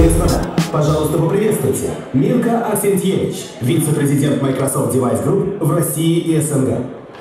господа, пожалуйста, поприветствуйте Милка Аксентьевич, вице-президент Microsoft Device Group в России и СНГ.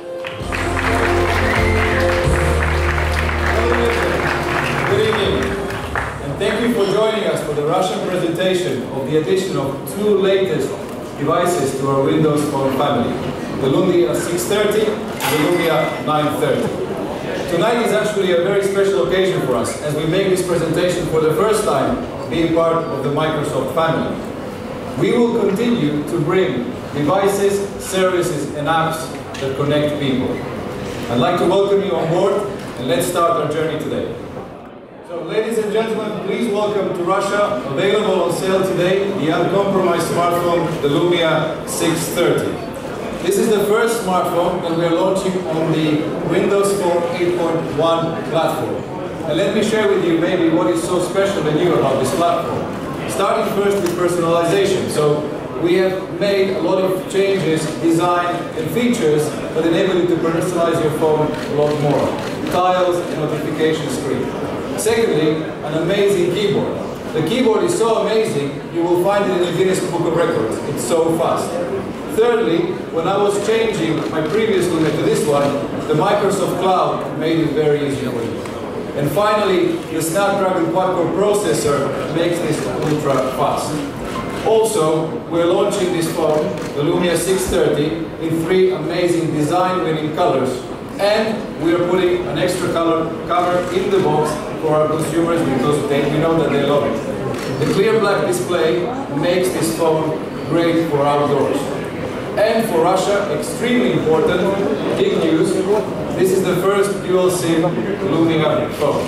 Thank you for joining us for the Russian presentation of the addition of two latest devices to our Windows Phone family, the Lumia 630 and the Lumia 930. Tonight is actually a very special occasion for us as we make this presentation for the first time being part of the Microsoft family. We will continue to bring devices, services and apps that connect people. I'd like to welcome you on board and let's start our journey today. So, ladies and gentlemen, please welcome to Russia, available on sale today, the uncompromised smartphone, the Lumia 630. This is the first smartphone that we are launching on the Windows Phone 8.1 platform. And let me share with you maybe what is so special and new about this platform. Starting first with personalization. So, we have made a lot of changes, design and features that enable you to personalize your phone a lot more. Tiles and notification screen. Secondly, an amazing keyboard. The keyboard is so amazing, you will find it in the Guinness Book of Records. It's so fast. Thirdly, when I was changing my previous Lumia to this one, the Microsoft Cloud made it very easy for you. And finally, the Snapdragon quad-core processor makes this ultra fast. Also, we're launching this phone, the Lumia 630, in 3 amazing design-winning colors. And we are putting an extra color cover in the box for our consumers because we know that they love it. The clear black display makes this phone great for outdoors. And for Russia, extremely important, big news, this is the first dual SIM Lumia phone.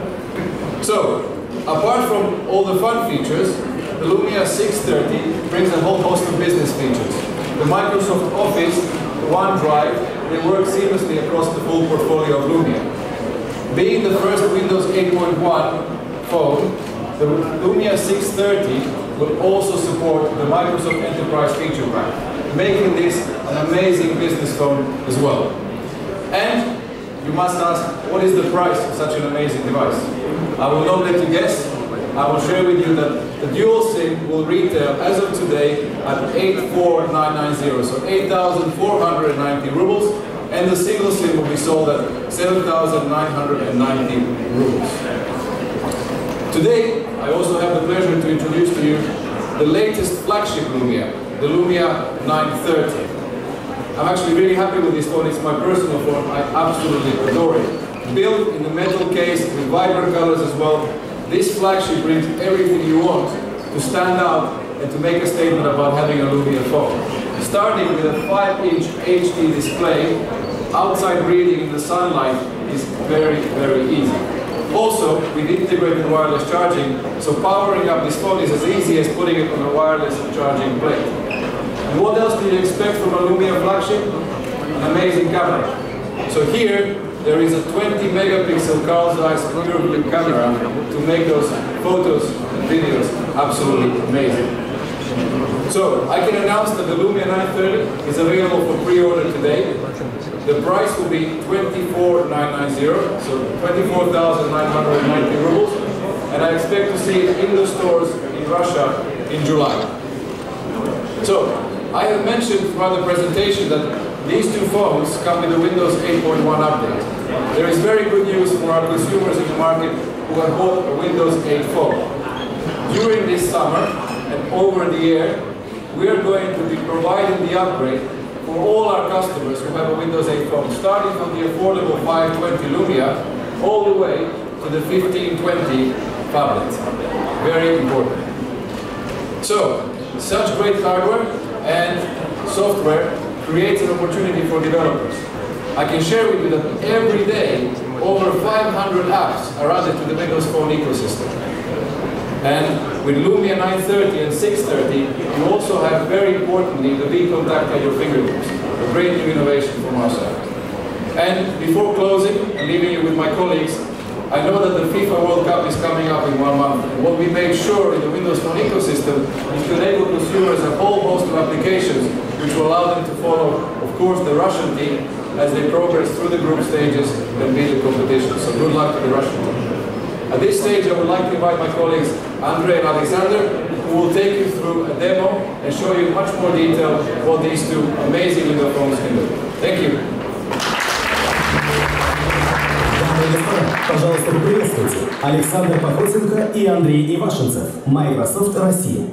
So, apart from all the fun features, the Lumia 630 brings a whole host of business features. The Microsoft Office, the OneDrive, they work seamlessly across the full portfolio of Lumia. Being the first Windows 8.1 phone, the Lumia 630 will also support the Microsoft Enterprise feature pack, making this an amazing business phone as well. And you must ask, what is the price of such an amazing device? I will not let you guess. I will share with you that the dual SIM will retail as of today at 84990, so 8,490 rubles, and the single SIM will be sold at 7,990 rubles. Today, I also have the pleasure to introduce to you the latest flagship Lumia, the Lumia 930. I'm actually really happy with this phone. It's my personal phone. I absolutely adore it. Built in the metal case with vibrant colors as well, this flagship brings everything you want to stand out and to make a statement about having a Lumia phone. Starting with a 5-inch HD display, outside reading in the sunlight is very, very easy. Also, with integrated wireless charging, so powering up this phone is as easy as putting it on a wireless charging plate. And what else do you expect from a Lumia flagship? An amazing camera. So here, there is a 20 megapixel Carl Zeiss pure camera to make those photos and videos absolutely amazing. So, I can announce that the Lumia 930 is available for pre-order today. The price will be 24,990, so 24,990 rubles, and I expect to see it in the stores in Russia in July. So, I have mentioned throughout the presentation that these two phones come with the Windows 8.1 update. There is very good news for our consumers in the market who have bought a Windows 8 phone. During this summer and over the air, we are going to be providing the upgrade for all our customers who have a Windows 8 phone, starting from the affordable 520 Lumia all the way to the 1520 tablet. Very important. So, such great hardware and software creates an opportunity for developers. I can share with you that every day, over 500 apps are added to the Windows Phone ecosystem. And with Lumia 930 and 630, you also have, very importantly, the V-Contact at your fingertips. A great new innovation from our side. And before closing and leaving you with my colleagues, I know that the FIFA World Cup is coming up in 1 month. And what we made sure in the Windows Phone ecosystem is to enable consumers a whole host of applications which will allow them to follow, of course, the Russian team as they progress through the group stages and beat the competition. So good luck to the Russian team. At this stage, I would like to invite my colleagues Andre and Alexander, who will take you through a demo and show you much more detail what these two amazing Windows phones can do. Thank you. Дамы и господа, пожалуйста, поприветствуйте Александр Покоценко и Андрей Ивашенцев, Microsoft Россия.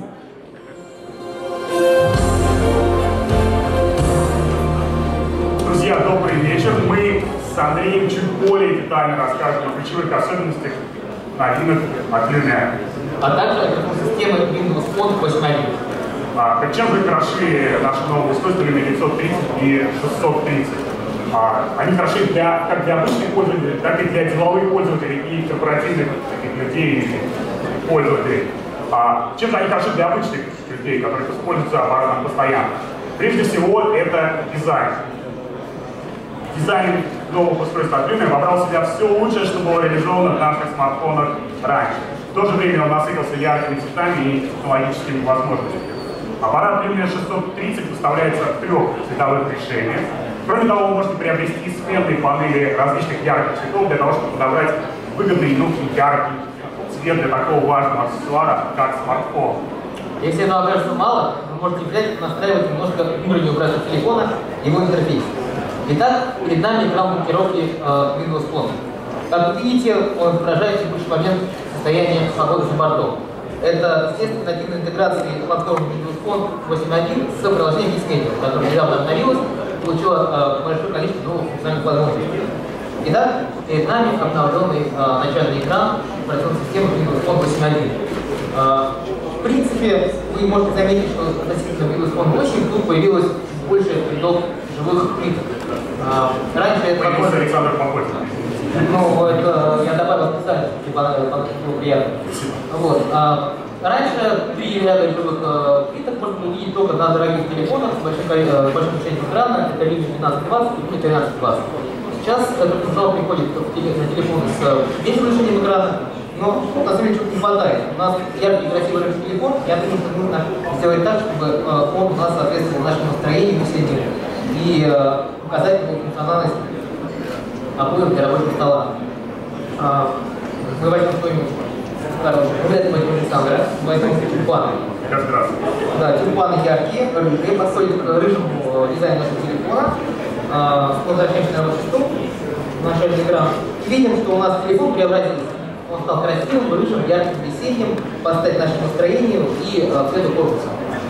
Друзья, добрый вечер. Мы с Андреем чуть более детально расскажем о ключевых особенностях новинок от Lumia. А также системы Windows Phone 8.1. Чем же хороши наши новые устройства Lumia 930 и 630? Они хороши как для обычных пользователей, так и для деловых пользователей и корпоративных таких людей и пользователей. Чем же они хороши для обычных людей, которые используются аппаратом постоянно? Прежде всего, это дизайн. Дизайн нового устройства от Lumia вобрал в себя все лучшее, что было реализовано в наших смартфонах раньше. В то же время он насытился яркими цветами и технологическими возможностями. Аппарат Lumia 630 выставляется в 3 цветовых решениях. Кроме того, вы можете приобрести сменные панели различных ярких цветов для того, чтобы подобрать выгодный, яркий цвет для такого важного аксессуара, как смартфон. Если этого окажется мало, вы можете взять и настраивать немножко внутреннее устройство телефона, его интерфейс. Итак, перед нами экран блокировки Windows Phone. Как вы видите, он отражает в текущий момент состояние погоды за бортом. Это, естественно, нативная интеграция платформы Windows Phone 8.1 с приложением Disconnect, которое недавно обновилось, получило большое количество новых функциональных возможностей. Итак, перед нами обновленный начальный экран операционной системы Windows Phone 8.1. В принципе, вы можете заметить, что относительно Windows Phone 8 тут появилось больше рядов живых плиток. Раньше это появился Александр Покоценко. Ну, это я добавил специально, чтобы было приятно. Вот. Раньше 3 ряда живых плиток можно увидеть только на дорогих телефонах с большим решением экрана, это Lumia 1220 и Lumia 1320. Сейчас этот функционал приходит на телефоны с меньшим решением экрана, но на самом деле чего-то не хватает. У нас яркий, красивый телефон, я думаю, что нужно сделать так, чтобы он у нас соответствовал нашему настроению мыслению и показать ему функциональность обоев для рабочего стола. Мы возьмем что-нибудь, скажем, возьмем Александра, возьмем тюльпаны. Да, тюльпаны яркие, рыжие, подходят к рыжему дизайну нашего телефона. Возвращаемся на рабочий стол, начальный экран. И видим, что у нас телефон преобразился. Он стал красивым, рыжим, ярким, весенним, под стать нашему настроению и цвету корпуса.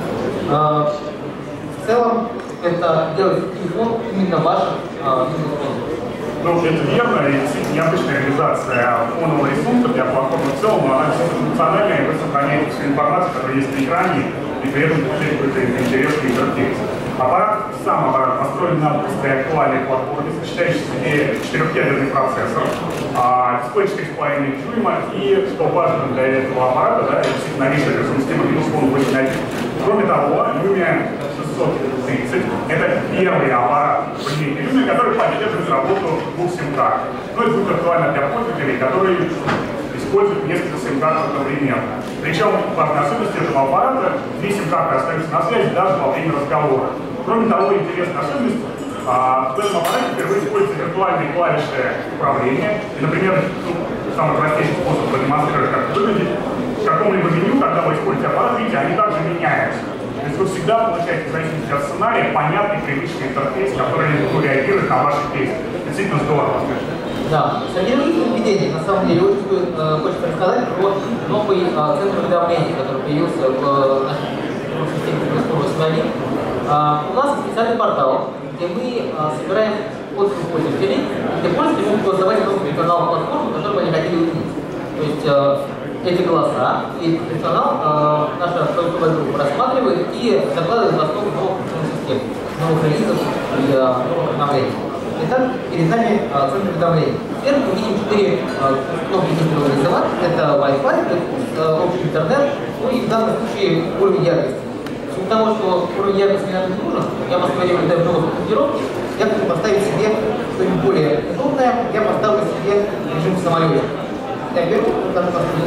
В целом, это делает телефон именно вашим Windows. Ну, это верно, и действительно необычная реализация фонового рисунка для платформы в целом, но она действительно функциональная, и вы сохраняете всю информацию, которая есть на экране, и при этом получаете какой-то интересный интерфейс. Сам аппарат построен на быстрой актуальной платформе, сочетающей в себе 4-ядерный процессор, дисплей 4,5 дюйма, и, что важно для этого аппарата, да, действительно новейшая операционная система Windows Phone 8.1. Кроме того, Lumia 630 – это первый аппарат в линейке Lumia, который поддерживает работу двух сим-карт. Ну, это будет актуально для пользователей, которые используют несколько сим-карт одновременно. Причем важной особенностью этого аппарата – 2 сим-карты остаются на связи даже во время разговора. Кроме того, интересная особенность – в этом аппарате впервые используются виртуальные клавиши управления. И, например, самый простейший способ продемонстрировать, как это выглядит, в каком-либо меню, когда вы используете аппарат, видите, они также меняются. То есть вы всегда получаете, в зависимости от сценария, понятный, привычный интерфейс, который реагирует на ваши действия. Действительно здорово. Да, содержательное введение, на самом деле, очень хочется рассказать про новый центр уведомлений, который появился в нашей системе Windows 8.1. У нас специальный портал, где мы собираем отзывы пользователей, где пользователи могут голосовать за функционал платформы, которую они хотели увидеть. То есть эти голоса и функционал наша поисковая группа рассматривает и закладывает в основу новых функциональных систем, новых релизов и новых обновлений. Итак, перед нами центр уведомлений. Теперь мы видим 4 кнопки быстрого вызова. Это Wi-Fi, это общий интернет, ну и в данном случае уровень яркости. В силу того, что уровень яркости мне не нужен, я посмотрел, когда я много командировки, я хочу поставить себе что-нибудь более удобное, я поставлю себе режим в самолете. Я беру, даже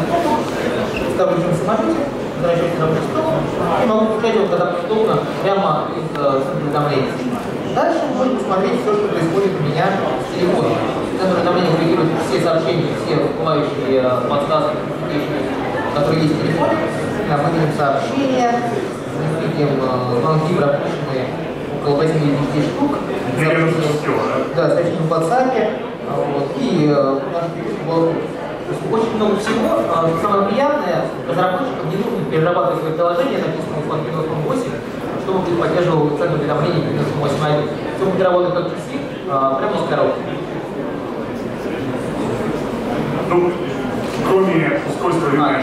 ставлю режим в самолете, возвращаюсь на рабочий стол и могу включать его, когда удобно, прямо из центра уведомлений. Дальше мы можем посмотреть все, что происходит у меня с телефоном. Центр уведомлений регулирует все сообщения, все всплывающие подсказки, которые есть в телефоне. Мы видим сообщения, мы видим звонки, пропущенные около 80 штук. Да, сообщения в WhatsApp. Вот, и очень много всего. Самое приятное, разработчикам не нужно перерабатывать свои приложения, написанные в Windows Phone 8, чтобы поддерживал центр уведомлений Windows Phone 8. Все будет работать как часы, прямо из коробки. Ну, кроме устройства Lumia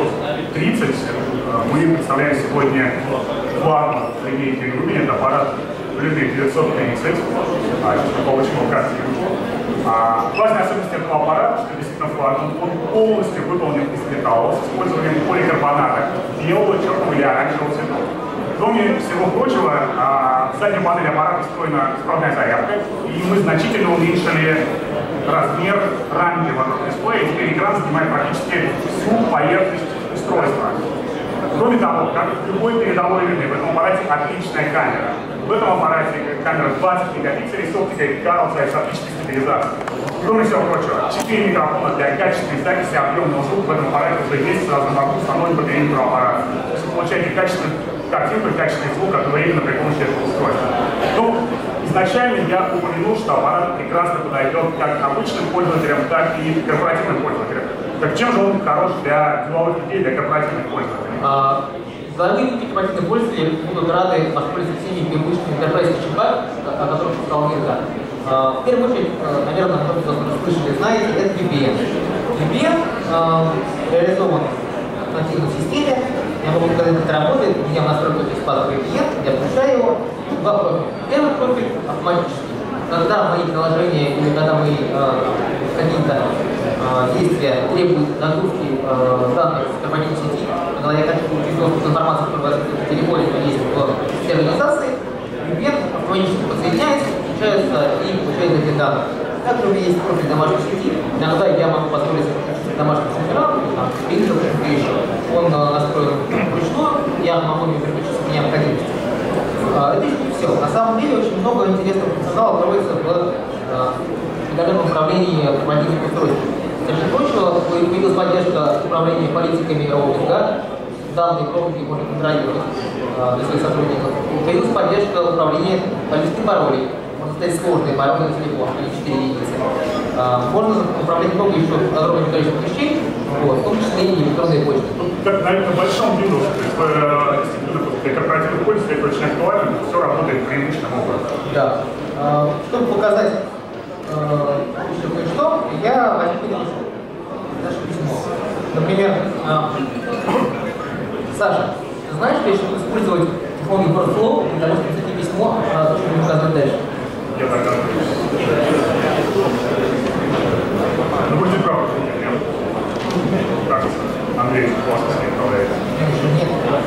630, мы представляем сегодня флагман линейки Lumia, это аппарат Lumia 930, упаковочного картинга. Важная особенность этого аппарата, что действительно флагман, он полностью выполнен из металла с использованием поликарбоната белого, черного или оранжевого цветов. Кроме всего прочего, в задней панели аппарата встроена беспроводная зарядка, и мы значительно уменьшили размер рамки вокруг дисплея, и теперь экран занимает практически всю поверхность устройства. Кроме того, как в любой передовой Lumia, в этом аппарате отличная камера. В этом аппарате камера 20 мегапикселей с оптикой Carl Zeiss с оптической стабилизацией. Кроме всего прочего, 4 микрофона для качественной записи объемного звука в этом аппарате уже есть, сразу на борту установлен по периметру аппарата. То есть вы получаете качественную картинку и качественный звук одновременно при помощи этого устройства. Ну, изначально я упомянул, что аппарат прекрасно подойдет как обычным пользователям, так и корпоративным пользователям. Так чем же он хорош для деловых людей, для корпоративных пользователей? Деловые и корпоративные пользователи будут рады воспользоваться всеми преимуществами enterprise чипа, о которых сказал Мирка. В первую очередь, наверное, кто-то слышали, знаете, это VPN. VPN реализован в нативной системе. Я могу сказать, как это работает. У меня в настройках есть паспорт VPN, я включаю его. Два профиля. Первый профиль автоматический. Когда мои приложения или когда мои какие-то действия требуют загрузки данных с корпоративной сети, когда я хочу получить доступ к информации, которая в телефоне есть в системе организации, VPN автоматически подсоединяется, включается и получает эти данные. Также у меня есть профиль домашней сети. Иногда я могу позволить домашний сервер, принтер, что-то еще. Он настроен вручную, я могу не переключиться по необходимости. Это еще не все. На самом деле очень много интересного функционала проводится в интегрированном управлении корпоративных устройств. Среди прочего, появилась поддержка управления политиками роутинга, данные роутинги можно контролировать для своих сотрудников. Появилась поддержка управления политикой паролей. Можно ставить сложные пароли на телефон, или 4 единицы. Можно управлять много еще огромным количеством вещей, в том числе и электронной почты. Как на большом Windows, то есть действительно для корпоративных пользователей это очень актуально, все работает преимущественным образом. Да. Чтобы показать еще кое-что, я возьму наше письмо. Например, Саша, ты знаешь, что я еще буду использовать технологию Workflow для того, чтобы написать письмо, чтобы указывать дальше? Я догадываюсь. Ну, будьте правы, нет. Кажется, Андрей классно с ней управляет. Нет.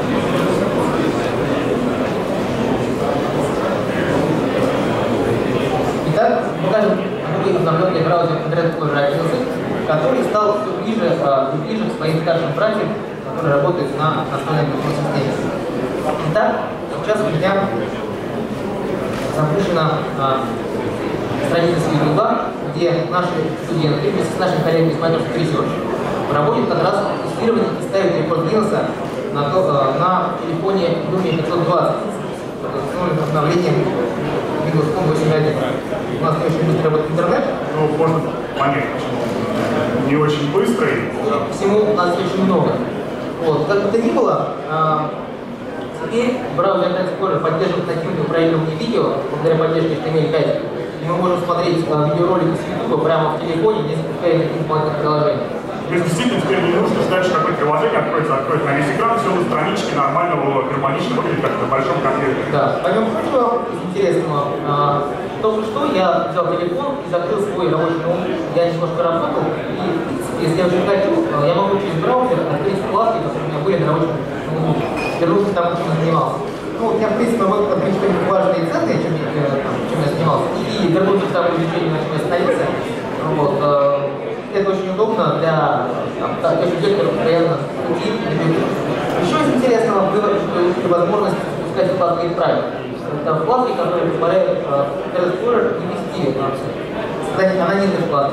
Итак, покажем другой обновленный браузер Internet Explorer 11, который стал все ближе к своим старшим братьям, которые работают на основной системе. Итак, сейчас у меня запущена страница с YouTube, где наши студенты вместе с нашими коллегами из Microsoft Research проводят как раз тестирование и ставят рекорд Гиннесса на телефоне Lumia 520 с обновлением Windows Phone 8.1. У нас не очень быстро работает интернет. Ну, можно понять, почему не очень быстрый. Всему у нас очень много. Вот. Как бы то ни было, теперь браузер Internet Explorer поддерживает нативное проигрывание видео благодаря поддержке HTML5. И мы можем смотреть видеоролики с YouTube прямо в телефоне, не запуская никаких дополнительных приложений. То есть действительно теперь не нужно ждать, что какое-то приложение откроет на весь экран, все на страничке нормального, гармонично выглядит как на большом компьютере. Да, помимо прочего, интересного, только что я взял телефон и закрыл свой рабочий ноут, я немножко работал, и если я очень хочу, я могу через браузер открыть вкладки, которые у меня были на рабочем ноуте, вернуться к тому, чем я занимался. Ну, я, в принципе, могу открыть что-нибудь важное и ценное, чем я занимался, и вернуться к тому изучению, на чем я остановился. Вот, это очень удобно для людей, которые постоянно в пути. Еще из интересного было, что есть возможность запускать вкладки «Отправить». Это вкладки, которые позволяют Internet Explorer не вести создать анонимные вкладки.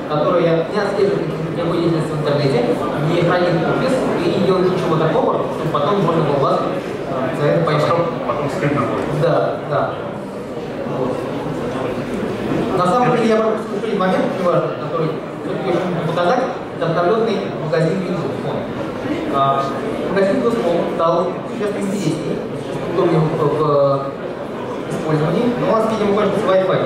которая не отслеживает никакой деятельности в интернете, не хранит купис и не делает ничего такого, чтобы потом можно было вас за это поймать. Потом стыдно будет. Да, да. Вот. На самом деле я пропустил один момент, который все-таки очень нужно показать, это обновленный магазин Windows Phone. Магазин Windows Phone стал сейчас интереснее, удобнее в использовании, но у нас, видимо, кончился Wi-Fi.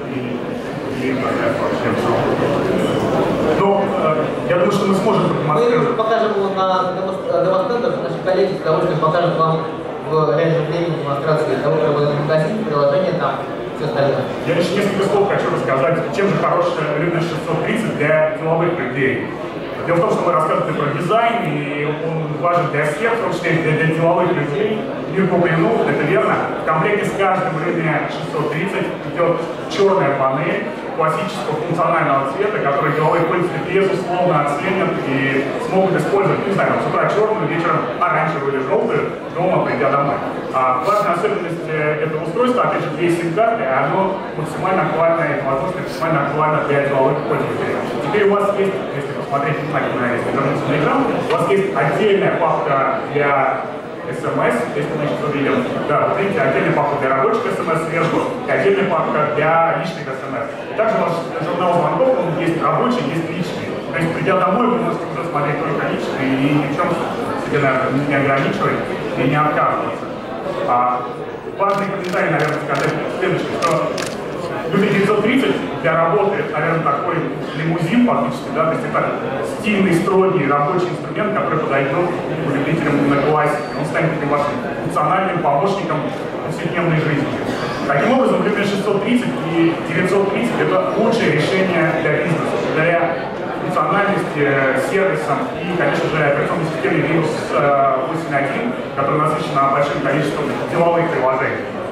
Ну, я думаю, что мы сможем продемонстрировать. Мы покажем его на демостендах, наши коллеги с удовольствием покажут вам в реальном времени демонстрации того, как работает магазин, приложение там, все остальное. Я еще несколько слов хочу рассказать, чем же хорош Lumia 630 для деловых людей. Дело в том, что мы рассказывали про дизайн, и он важен для всех, в том числе для деловых людей. Мирко упомянул, это верно. В комплекте с каждым Lumia 630 идет черная панель классического функционального цвета, который деловые пользователи безусловно оценят и смогут использовать, не знаю, с утра черную, вечером оранжевую или желтую, дома, придя домой. Важная особенность этого устройства, опять же, есть сим-карты, и оно максимально актуально, и возможно максимально актуально для деловых пользователей. Теперь у вас есть, если посмотреть внимательно, если вернуться на экран, у вас есть отдельная папка для СМС, если мы сейчас увидим, да, вот видите, отдельная папка для рабочих СМС сверху, и отдельная папка для личных СМС. И также ваш журнал звонков, он есть рабочий, есть личный. То есть, придя домой, вы можете уже смотреть только личный и ни в чем себе, наверное, не ограничивать и не отказываться. Важный комментарий, наверное, сказать следующее, что Lumia 930 для работы, наверное, такой лимузин фактически, да, то есть это стильный, строгий рабочий инструмент, который подойдет любителям на классике. Он станет таким вашим функциональным помощником повседневной жизни. Таким образом, Lumia 630 и 930 это лучшее решение для бизнеса, благодаря функциональности, сервисам и, конечно же, операционной системе Windows 8.1, которая насыщена большим количеством деловых приложений.